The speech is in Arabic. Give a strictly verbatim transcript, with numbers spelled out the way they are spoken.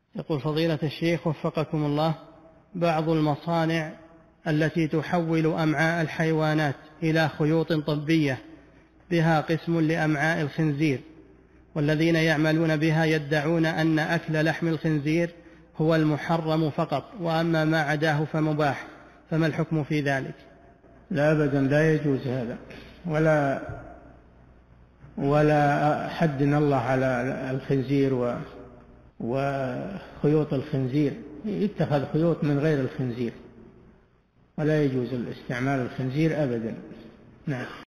يقول فضيلة الشيخ وفقكم الله، بعض المصانع التي تحول أمعاء الحيوانات إلى خيوط طبية بها قسم لأمعاء الخنزير، والذين يعملون بها يدعون أن أكل لحم الخنزير هو المحرم فقط، وأما ما عداه فمباح، فما الحكم في ذلك؟ لا أبدا، لا يجوز هذا، ولا ولا حدنا الله على الخنزير و وخيوط الخنزير، يتخذ خيوط من غير الخنزير، ولا يجوز الاستعمال الخنزير أبدا. نعم.